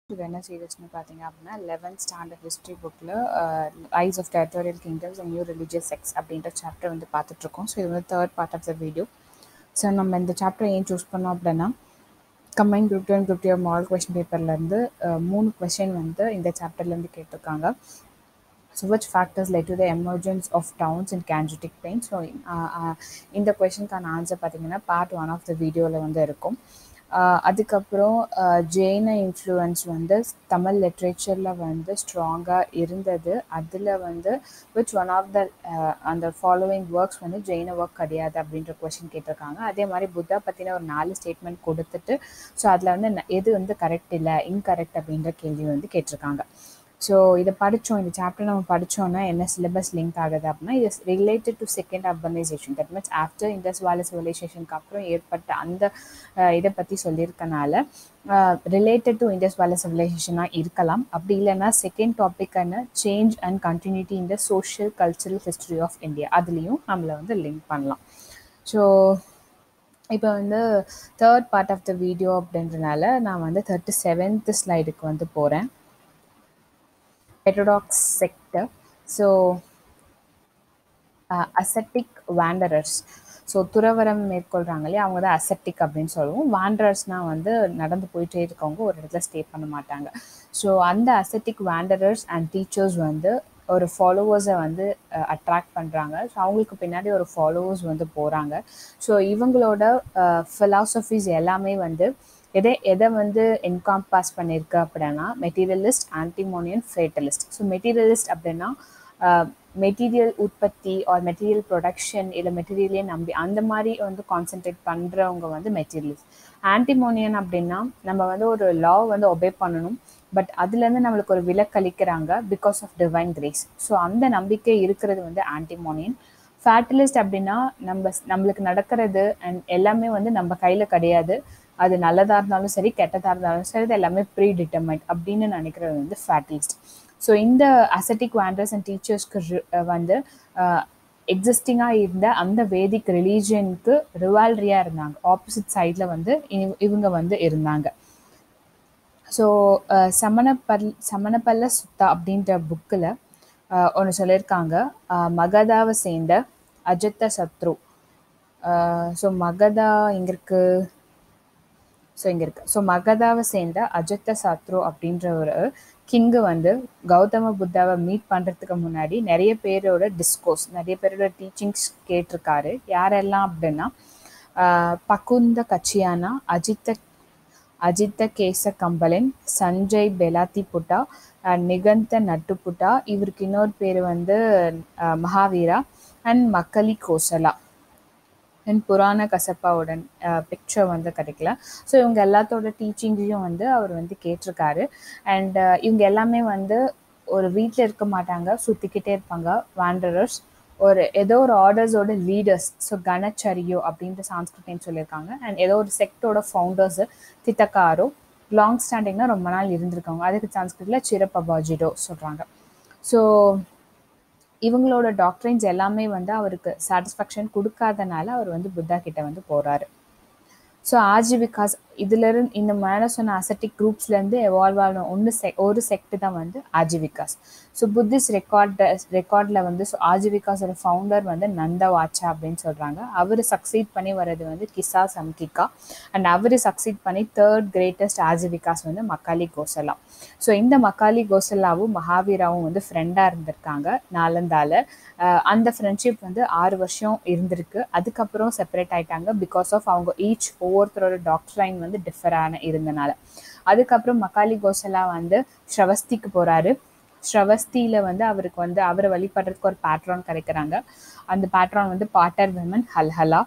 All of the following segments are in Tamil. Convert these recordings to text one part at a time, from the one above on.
இது என்ன சீரிஸ்னு பார்த்தீங்க அப்படின்னா 11th ஸ்டாண்டர்ட் ஹிஸ்ட்ரி புக்கில் rise of territorial kingdoms and new religious sects அப்படின்ற சாப்டர் வந்து பார்த்துட்ருக்கோம். ஸோ இது வந்து third part of the video. So நம்ம இந்த சாப்டர் ஏன் சூஸ் பண்ணோம் அப்படின்னா combine group 2 and group 2 model question பேப்பர்லேருந்து 3 கொஸ்டின் வந்து இந்த சாப்டர்லேருந்து கேட்டிருக்காங்க. So which factors led to the emergence of towns in Gangetic Plain? So இந்த கொஷனுக்கான ஆன்சர் பார்த்தீங்கன்னா பார்ட் 1 ஆஃப் த வீடியோவில் வந்து இருக்கும். அதுக்கப்புறம் ஜெயின இன்ஃப்ளூயன்ஸ் வந்து தமிழ் லிட்ரேச்சரில் வந்து ஸ்ட்ராங்காக இருந்தது. அதில் வந்து விச் ஒன் ஆஃப் த அந்த ஃபாலோவிங் ஒர்க்ஸ் வந்து ஜெயின ஒர்க் கிடையாது அப்படின்ற கொஷின் கேட்டிருக்காங்க. அதே மாதிரி புத்தா பற்றின ஒரு 4 ஸ்டேட்மெண்ட் கொடுத்துட்டு ஸோ அதில் வந்து எது வந்து கரெக்ட் இல்லை இன்கரெக்ட் அப்படின்ற கேள்வி வந்து கேட்டிருக்காங்க. ஸோ இதை படித்தோம், இந்த சாப்டர் நம்ம படித்தோன்னா என்ன சிலபஸ் லிங்க் ஆகுது அப்படின்னா இது related to second urbanisation. That means after Indus valley சிவிலைசேஷனுக்கு அப்புறம் ஏற்பட்ட அந்த இதை பற்றி சொல்லியிருக்கனால ரிலேட்டட் டு இண்டஸ் வேலி சிவிலைசேஷனாக இருக்கலாம். அப்படி இல்லைன்னா செகண்ட் டாப்பிக்கான change and continuity in the social cultural history of India அதுலேயும் நம்மளை வந்து லிங்க் பண்ணலாம். ஸோ இப்போ வந்து third part of the video அப்படின்றனால நான் வந்து 37th ஸ்லைடுக்கு வந்து போகிறேன். heterodox sector. So ascetic wanderers. So துறவரம் மேற்கொள்கிறாங்க இல்லையா, அவங்க தான் அசெப்டிக் அப்படின்னு சொல்லுவோம். வாண்டரர்ஸ்னால் வந்து நடந்து போயிட்டே இருக்கவங்க, ஒரு இடத்துல ஸ்டே பண்ண மாட்டாங்க. ஸோ அந்த அசெப்டிக் வாண்டரர்ஸ் அண்ட் டீச்சர்ஸ் வந்து ஒரு ஃபாலோவர்ஸை வந்து அட்ராக்ட் பண்ணுறாங்க. ஸோ அவங்களுக்கு பின்னாடி ஒரு ஃபாலோவர்ஸ் வந்து போகிறாங்க. ஸோ இவங்களோட ஃபிலாசபிஸ் எல்லாமே வந்து எதை வந்து என்காம்பாஸ் பண்ணியிருக்கு அப்படின்னா materialist, antinomian, fatalist. So materialist அப்படின்னா மெட்டீரியல் உற்பத்தி ஆர் மெட்டீரியல் ப்ரொடக்ஷன் இல்லை மெட்டீரியலே நம்பி அந்த மாதிரி வந்து கான்சென்ட்ரேட் பண்ணுறவங்க வந்து மெட்டீரியலிஸ்ட். ஆன்டிமோனியன் அப்படின்னா நம்ம வந்து ஒரு லா வந்து ஒபே பண்ணணும், பட் அதுலேருந்து நம்மளுக்கு ஒரு விலக்களிக்கிறாங்க because of divine grace. So அந்த நம்பிக்கை இருக்கிறது வந்து ஆன்டிமோனியன். ஃபேட்டலிஸ்ட் அப்படின்னா நம்மளுக்கு நடக்கிறது அண்ட் எல்லாமே வந்து நம்ம கையில் கிடையாது, அது நல்லதாக இருந்தாலும் சரி கெட்டதாக இருந்தாலும் சரி அது எல்லாமே ப்ரீ டிட்டர்மைண்ட் அப்படின்னு நினைக்கிறது வந்து ஃபேட்டலிஸ்ட். ஸோ இந்த அசெட்டிக் வாண்டர்ஸ் அண்ட் டீச்சர்ஸ்க்கு வந்து எக்ஸிஸ்டிங்காக இருந்த அந்த வேதிக் ரிலீஜியனுக்கு ரிவால்ரியாக இருந்தாங்க. ஆப்போசிட் சைடில் வந்து இவங்க வந்து இருந்தாங்க. ஸோ சமணப்பல்ல சுத்தா அப்படின்ற புக்கில் ஒன்று சொல்லியிருக்காங்க, மகதாவை சேர்ந்த அஜத்த சத்ரு. ஸோ மகதா இங்கே இருக்குது, இங்கே இருக்குது. ஸோ மகதாவை சேர்ந்த அஜத்த சத்ரு அப்படின்ற ஒரு கிங்கு வந்து கௌதம புத்தாவை மீட் பண்ணுறதுக்கு முன்னாடி நிறைய பேரோட டிஸ்கோர்ஸ், நிறைய பேரோட டீச்சிங்ஸ் கேட்டிருக்காரு. யாரெல்லாம் அப்படின்னா பகுந்த கச்சியானா, அஜித்த கேச கம்பலன், சஞ்சய் பெலாத்தி புட்டா, நிகந்த நட்டு புட்டா, இவருக்கு இன்னொரு பேர் வந்து மகாவீரா அண்ட் மக்களி கோசலா அண்ட் புராண கசப்பாவுடன் பிக்சர் வந்து கிடைக்கல. ஸோ இவங்க எல்லாத்தோட டீச்சிங்ஸையும் வந்து அவர் வந்து கேட்டிருக்காரு. அண்ட் இவங்க எல்லாமே வந்து ஒரு வீட்டில் இருக்க மாட்டாங்க, சுற்றிக்கிட்டே இருப்பாங்க. வாண்டரர்ஸ் ஏதோ ஒரு ஆர்டர்ஸோட லீடர்ஸ். ஸோ கணச்சரியோ அப்படின்ற சான்ஸ்கிரிட்னு சொல்லியிருக்காங்க. அண்ட் ஏதோ ஒரு செக்டோட ஃபவுண்டர்ஸு தித்தக்காரோ, லாங் ஸ்டாண்டிங்னா ரொம்ப நாள் இருந்திருக்காங்க, அதுக்கு சான்ஸ்கிரிட்டில் சிரப்பபாஜிடோ சொல்கிறாங்க. ஸோ இவங்களோட டாக்டரின்ஸ் எல்லாமே வந்து அவருக்கு சாட்டிஸ்ஃபேக்ஷன் கொடுக்காதனால அவர் வந்து புத்தா கிட்ட வந்து போகிறாரு. ஸோ ஆஜீவிகாஸ் இதுலேருந்து இந்த மேலே சொன்ன அசெட்டிக் குரூப்ஸ்லேருந்து எவால்வ் ஆகணும் ஒரு செக்ட் தான் வந்து ஆஜீவிகாஸ். ஸோ புத்திஸ்ட் ரெக்கார்டில் வந்து ஆஜீவிகாஸோட ஃபவுண்டர் வந்து நந்தவாச்சா அப்படின்னு சொல்கிறாங்க. அவர் சக்சீட் பண்ணி வர்றது வந்து கிசா சம்கிகா. அண்ட் அவர் சக்சீட் பண்ணி தேர்ட் கிரேட்டஸ்ட் ஆஜீவிகாஸ் வந்து மக்காலி கோசலா. ஸோ இந்த மக்காலி கோசலாவும் மகாவீராவும் வந்து ஃப்ரெண்டாக இருந்திருக்காங்க நாலந்தால. அந்த ஃப்ரெண்ட்ஷிப் வந்து 6 வருஷம் இருந்திருக்கு. அதுக்கப்புறம் செப்பரேட் ஆகிட்டாங்க பிகாஸ் ஆஃப் அவங்க ஒவ்வொருத்தரோட டாக்டரைன் வந்து டிஃபரான இருந்தனால. அதுக்கப்புறம் மக்காலி கோசலா வந்து ஸ்ரவஸ்திக்கு போகிறாரு. ஸ்ரவஸ்தியில் வந்து அவருக்கு வந்து அவரை வழிபடுறதுக்கு ஒரு பேட்ரான் கிடைக்கிறாங்க. அந்த பேட்ரான் வந்து பாட்டர் விமன் ஹல்ஹலா.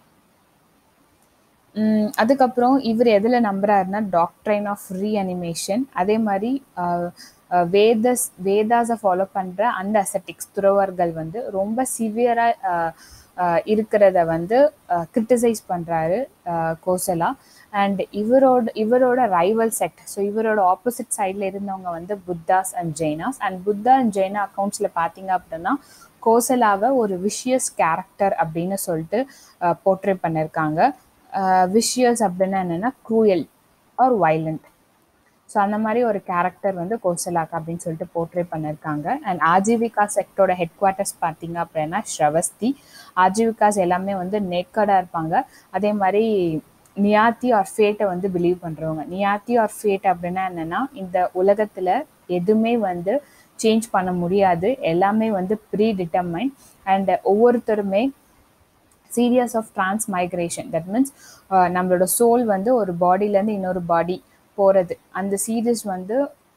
அதுக்கப்புறம் இவர் எதில் நம்புறாருன்னா டாக்ட்ரைன் ஆஃப் ரீஅனிமேஷன். அதே மாதிரி வேதாஸை ஃபாலோ பண்ணுற அந்த அசெட்டிக்ஸ் துறவர்கள் வந்து ரொம்ப சிவியராக இருக்கிறத வந்து கிரிட்டிசைஸ் பண்ணுறாரு கோசலா. அண்ட் இவரோட ரைவல் செக்ட், ஸோ இவரோட ஆப்போசிட் சைடில் இருந்தவங்க வந்து Buddhas and Jainas. And Buddha and Jaina அக்கௌண்ட்ஸில் பார்த்தீங்க அப்படின்னா கோசலாவை ஒரு விஷியஸ் கேரக்டர் அப்படின்னு சொல்லிட்டு போர்ட்ரே பண்ணியிருக்காங்க. விஷியஸ் அப்படின்னா என்னென்னா க்ரூயல் ஆர் வைலண்ட். ஸோ அந்த மாதிரி ஒரு கேரக்டர் வந்து கோசலாக் அப்படின்னு சொல்லிட்டு போர்ட்ரே பண்ணியிருக்காங்க. அண்ட் ஆஜீவிகா செக்டோட ஹெட் குவார்ட்டர்ஸ் பார்த்தீங்க அப்படின்னா ஸ்ரவஸ்தி. ஆஜீவிகாஸ் எல்லாமே வந்து நேக்கடாக இருப்பாங்க. அதே மாதிரி நியாத்தி ஆர் ஃபேட்டை வந்து பிலீவ் பண்ணுறவங்க. நியாத்தி ஆர் ஃபேட் அப்படின்னா என்னென்னா, இந்த உலகத்தில் எதுவுமே வந்து சேஞ்ச் பண்ண முடியாது, எல்லாமே வந்து ப்ரீ டிட்டர்மைன். அண்ட் ஒவ்வொருத்தருமே series of transmigration, that means நம்மளோட சோல் வந்து ஒரு பாடியிலேருந்து இன்னொரு பாடி போகிறது, அந்த சீரியஸ் வந்து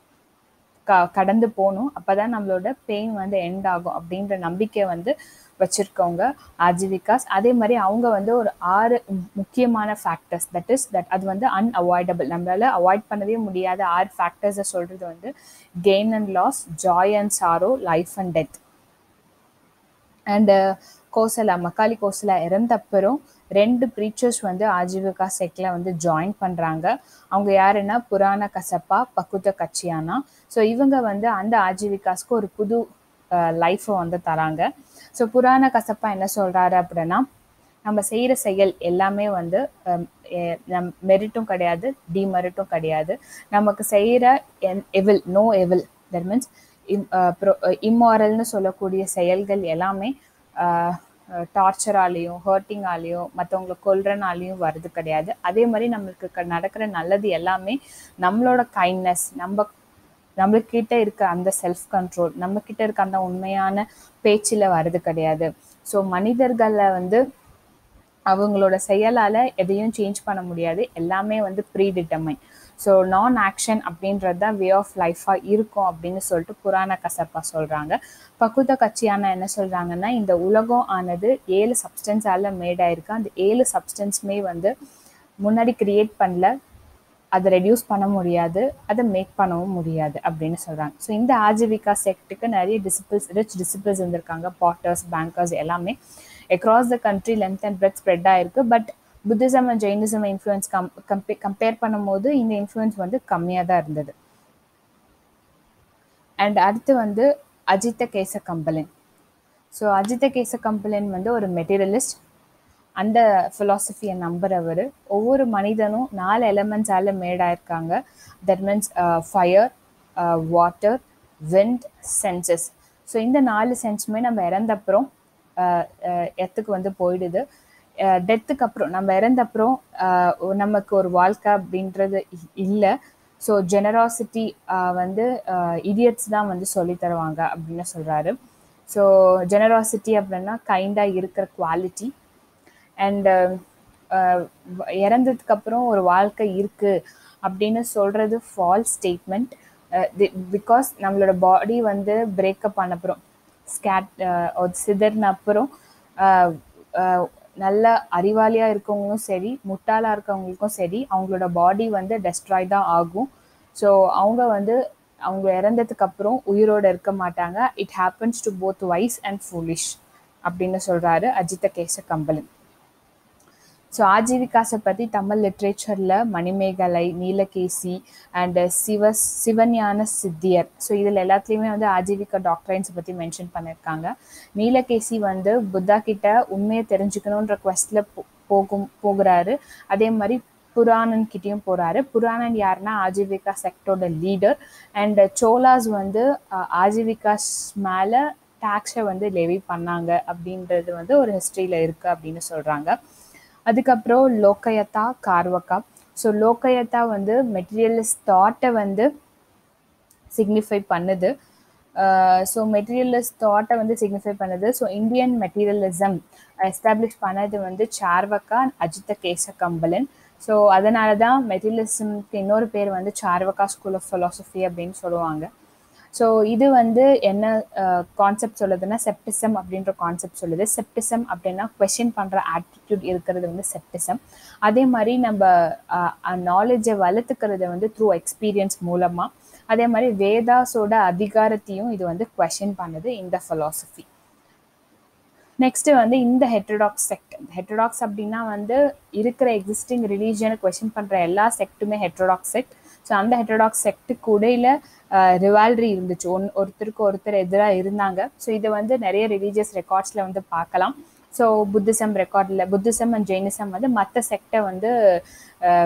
கடந்து போகணும், அப்போ தான் நம்மளோட பெயின் வந்து எண்ட் ஆகும் அப்படின்ற நம்பிக்கை வந்து வச்சுருக்கவங்க ஆஜீவிகாஸ். அதே மாதிரி அவங்க வந்து ஒரு 6 முக்கியமான ஃபேக்டர்ஸ், அது வந்து அன்அவாய்டபிள், நம்மளால் அவாய்ட் பண்ணவே முடியாத 6 ஃபேக்டர்ஸை சொல்கிறது வந்து gain and loss, joy and sorrow, life and death. And Gosala, Makkhali Gosala இறந்தப்பறம் 2 ப்ரீச்சர்ஸ் வந்து ஆஜீவிகா செக்டில் வந்து ஜாயின் பண்ணுறாங்க. அவங்க யாருன்னா புராண கசப்பா, பக்குத்த கச்சியானா. ஸோ இவங்க வந்து அந்த ஆஜீவிகாஸ்க்கு ஒரு புது லைஃப்பை வந்து தராங்க. ஸோ புராண கசப்பா என்ன சொல்கிறாரு அப்படின்னா, நம்ம செய்கிற செயல் எல்லாமே வந்து மெரிட்டும் கிடையாது, டிமெரிட்டும் கிடையாது. நமக்கு செய்கிற evil, no evil, that means இம்மாரல்னு சொல்லக்கூடிய செயல்கள் எல்லாமே டார்ச்சராலேயும் ஹர்ட்டிங்காலேயும் மற்றவங்களை கொல்றனாலேயும் வருது கிடையாது. அதே மாதிரி நம்மளுக்கு நடக்கிற நல்லது எல்லாமே நம்மளோட கைண்ட்னஸ், நம்மக்கிட்ட இருக்க அந்த செல்ஃப் கண்ட்ரோல், நம்மக்கிட்ட இருக்க அந்த உண்மையான பேச்சில் வருது கிடையாது. ஸோ மனிதர்களை வந்து அவங்களோட செயலால் எதையும் சேஞ்ச் பண்ண முடியாது, எல்லாமே வந்து predetermine. So non action அப்படின்றது தான் வே ஆஃப் லைஃபாக இருக்கும் அப்படின்னு சொல்லிட்டு புராண கசப்பா சொல்கிறாங்க. பக்குத்த கச்சியான என்ன சொல்கிறாங்கன்னா, இந்த உலகம் ஆனது 7 சப்ஸ்டன்ஸால் மேடாயிருக்கு, அந்த 7 சப்ஸ்டன்ஸுமே வந்து முன்னாடி கிரியேட் பண்ணல, அதை ரெடியூஸ் பண்ண முடியாது, அதை மேக் பண்ணவும் முடியாது அப்படின்னு சொல்கிறாங்க. ஸோ இந்த ஆஜீவிகா செக்டுக்கு நிறைய ரிச் டிசிபிள்ஸ் இருந்திருக்காங்க, பாட்டர்ஸ், பேங்கர்ஸ் எல்லாமே across the country length and breadth spread ஆயிருக்கு. But Buddhism and Jainism influence compare பண்ணும்போது இந்த இன்ஃப்ளூயன்ஸ் வந்து கம்மியாக தான் இருந்தது. அண்ட் அடுத்து வந்து அஜித்த கேச கம்பளன். ஸோ அஜித்த கேச கம்பளன் வந்து ஒரு மெட்டீரியலிஸ்ட், அந்த ஃபிலாசபியை நம்புறவர். ஒவ்வொரு மனிதனும் 4 எலமெண்ட்ஸால் மேடாயிருக்காங்க, that means fire, water, wind, senses. So இந்த 4 சென்ஸுமே நம்ம இறந்தப்புறம் எத்துக்கு வந்து போயிடுது. டெத்துக்கு அப்புறம், நம்ம இறந்தப்புறம் நமக்கு ஒரு வாழ்க்கை அப்படின்றது இல்லை. ஸோ ஜெனராசிட்டி வந்து இடியட்ஸ் தான் வந்து சொல்லி தருவாங்க அப்படின்னு சொல்கிறாரு. ஸோ ஜெனராசிட்டி அப்படின்னா கைண்டாக இருக்கிற குவாலிட்டி. அண்டு இறந்ததுக்கப்புறம் ஒரு வாழ்க்கை இருக்குது அப்படின்னு சொல்கிறது ஃபால்ஸ் ஸ்டேட்மெண்ட். பிகாஸ் நம்மளோட பாடி வந்து பிரேக்கப் ஆனப்புறம், சிதறின அப்புறம் நல்ல அறிவாளியாக இருக்கவங்களும் சரி, முட்டாளாக இருக்கவங்களுக்கும் சரி, அவங்களோட பாடி வந்து டெஸ்ட்ராய் தான் ஆகும். ஸோ அவங்க இறந்ததுக்கு அப்புறம் உயிரோடு இருக்க மாட்டாங்க. It happens to both wise and foolish அப்படின்னு சொல்கிறாரு அஜித்த கேச கம்பளன். ஸோ ஆஜீவிகாஸை பற்றி தமிழ் லிட்ரேச்சரில் மணிமேகலை, நீலகேசி அண்டு சிவஞான சித்தியர், ஸோ இதில் எல்லாத்துலேயுமே வந்து ஆஜீவிகா டாக்டரைன்ஸை பற்றி மென்ஷன் பண்ணியிருக்காங்க. நீலகேசி வந்து புத்தா கிட்ட உண்மையை தெரிஞ்சுக்கணுன்ற குவெஸ்டில் போகிறாரு. அதே மாதிரி புராணன் கிட்டேயும் போகிறாரு. புராணன் யாருன்னா ஆஜீவிகா செக்டோட லீடர். அண்ட் சோலாஸ் வந்து ஆஜீவிகாஸ் மேலே டேக்ஸை வந்து லெவி பண்ணாங்க அப்படின்றது வந்து ஒரு ஹிஸ்ட்ரியில் இருக்குது அப்படின்னு சொல்கிறாங்க. அதுக்கப்புறம் லோக்கயத்தா, கார்வக்கா. ஸோ லோக்கயத்தா வந்து மெட்டீரியலிஸ்ட் தாட்டை வந்து சிக்னிஃபை பண்ணுது. ஸோ மெட்டீரியலிஸ்ட் தாட்டை வந்து சிக்னிஃபை பண்ணுது. ஸோ இந்தியன் மெட்டீரியலிசம் எஸ்டாப்ளிஷ் பண்ணது வந்து சார்வக்கா, அஜித்த கேச கம்பளன். ஸோ அதனால தான் மெட்டீரியலிசம்க்கு இன்னொரு பேர் வந்து சார்வக்கா ஸ்கூல் ஆஃப் ஃபிலாசபி அப்படின்னு சொல்லுவாங்க. ஸோ இது வந்து என்ன கான்செப்ட் சொல்லுதுன்னா, செப்டிசம் அப்படின்ற கான்செப்ட் சொல்லுது. செப்டிசம் அப்படின்னா கொஸ்டின் பண்ணுற ஆட்டிடியூட் இருக்கிறது வந்து செப்டிசம். அதே மாதிரி நம்ம நாலேஜை வளர்த்துக்கிறது வந்து த்ரூ எக்ஸ்பீரியன்ஸ் மூலமாக. அதே மாதிரி வேதாஸோட அதிகாரத்தையும் இது வந்து கொஸ்டின் பண்ணுது இந்த ஃபிலாசபி. நெக்ஸ்ட்டு வந்து இந்த ஹெட்ரோடாக்ஸ் செக்ட். ஹெட்ரோடாக்ஸ் அப்படின்னா வந்து இருக்கிற எக்ஸிஸ்டிங் ரிலீஜியனை கொஸ்டின் பண்ணுற எல்லா செக்ட்டுமே ஹெட்ரோடாக்ஸ் செக்ட். ஸோ அந்த ஹெட்ரோடாக்ஸ் செக்ட்டுக்கு இடையில ரிவால்ரி இருந்துச்சு, ஒருத்தருக்கு ஒருத்தர் எதிராக இருந்தாங்க. ஸோ இதை வந்து நிறைய ரிலீஜியஸ் ரெக்கார்ட்ஸில் வந்து பார்க்கலாம். ஸோ புத்திசம் ரெக்கார்டில், புத்திசம் அண்ட் ஜெயினிசம் வந்து மற்ற செக்டை வந்து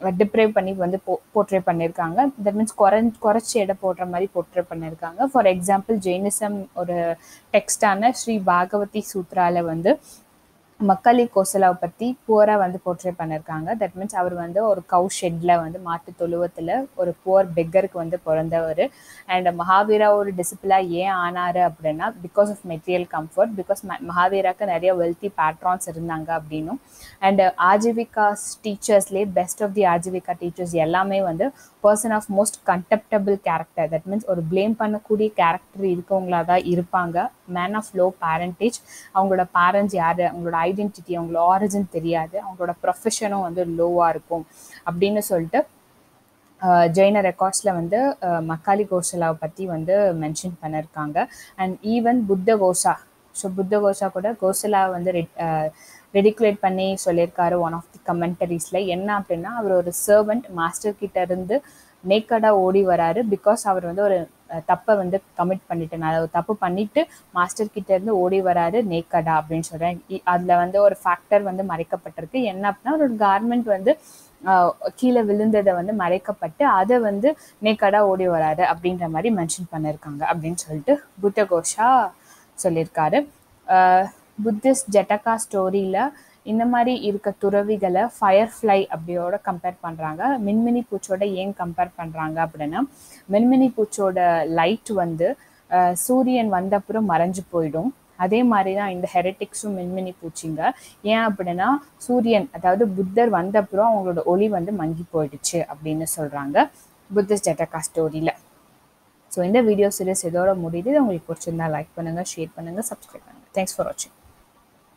டிப்ரைவ் பண்ணி வந்து போர்ட்ரே பண்ணியிருக்காங்க. தட் மீன்ஸ் குறைச்சி எடை போடுற மாதிரி போர்ட்ரே பண்ணியிருக்காங்க. ஃபார் எக்ஸாம்பிள் ஜெயினிசம் ஒரு டெக்ஸ்டான ஸ்ரீ பாகவதி சூத்ரால வந்து மக்காலி கோசலாவை பற்றி புவராக வந்து போர்ட்ரே பண்ணியிருக்காங்க. தட் மீன்ஸ் அவர் வந்து ஒரு கவு ஷெட்டில் வந்து மாட்டு தொழுவத்தில் ஒரு புவர் பெக்கருக்கு வந்து பிறந்தவர். அண்ட் மகாவீரா ஒரு டிசிப்ளாக ஏன் ஆனார் அப்படின்னா because of material comfort, because மகாவீராக்கு நிறைய வெல்த்தி பேட்ரான்ஸ் இருந்தாங்க அப்படின்னும். அண்ட் ஆஜீவிகா டீச்சர்ஸ்லேயே best of the Ajivika teachers எல்லாமே வந்து person of most contemptible character, that means ஒரு பிளேம் பண்ணக்கூடிய கேரக்டர் இருக்கவங்களா தான் இருப்பாங்க. மேன் ஆஃப் லோ பேரண்டேஜ், அவங்களோட பேரண்ட்ஸ் யார், அவங்களோட ஐடென்டிட்டி, அவங்களோட ஆரிஜின் தெரியாது, அவங்களோட ப்ரொஃபஷனும் வந்து லோவாக இருக்கும் அப்படின்னு சொல்லிட்டு ஜெயின ரெக்கார்ட்ஸில் வந்து மக்காலி கோசலாவை பற்றி வந்து மென்ஷன் பண்ணியிருக்காங்க. அண்ட் ஈவன் புத்த கோசா, ஸோ புத்த கோசா கூட கோசலா வந்து ரெடிகுலேட் பண்ணி சொல்லியிருக்காரு ஒன் ஆஃப் தி கமெண்டரிஸில். என்ன அப்படின்னா அவர் ஒரு சர்வெண்ட் மாஸ்டர் கிட்ட இருந்து நேக்கடாக ஓடி வராரு பிகாஸ் அவர் வந்து ஒரு தப்பை வந்து கமிட் பண்ணிட்டேன், அதை தப்பு பண்ணிட்டு மாஸ்டர் கிட்ட இருந்து ஓடி வராரு நேக்கடா அப்படின்னு சொல்கிறேன். அதில் வந்து ஒரு ஃபேக்டர் வந்து மறைக்கப்பட்டிருக்கு. என்ன அப்படின்னா ஒரு கார்மெண்ட் வந்து கீழே விழுந்ததை வந்து மறைக்கப்பட்டு அதை வந்து நேக்கடா ஓடி வராரு அப்படின்ற மாதிரி மென்ஷன் பண்ணியிருக்காங்க அப்படின்னு சொல்லிட்டு புத்த கோஷா சொல்லியிருக்காரு. புத்திஸ்ட் ஜட்டகா ஸ்டோரியில் இந்த மாதிரி இருக்க துறவிகளை ஃபயர்ஃப்ளை அப்படியோட கம்பேர் பண்ணுறாங்க. மின்மினி பூச்சோட ஏன் கம்பேர் பண்ணுறாங்க அப்படின்னா மின்மினி பூச்சோட லைட் வந்து சூரியன் வந்த அப்புறம் மறைஞ்சு போயிடும். அதே மாதிரி தான் இந்த ஹெரிட்டிக்ஸும் மின்மினி பூச்சிங்க. ஏன் அப்படின்னா சூரியன் அதாவது புத்தர் வந்த அப்புறம் அவங்களோட ஒளி வந்து மங்கி போயிடுச்சு அப்படின்னு சொல்கிறாங்க புத்திஸ்ட் ஜட்டகா ஸ்டோரியில். ஸோ இந்த வீடியோ சீரிஸ் இதோட முடியுது. உங்களுக்கு பிடிச்சிருந்தா லைக் பண்ணுங்கள், ஷேர் பண்ணுங்கள், சப்ஸ்கிரைப் பண்ணுங்கள். தேங்க்ஸ் ஃபார் வாட்சிங்.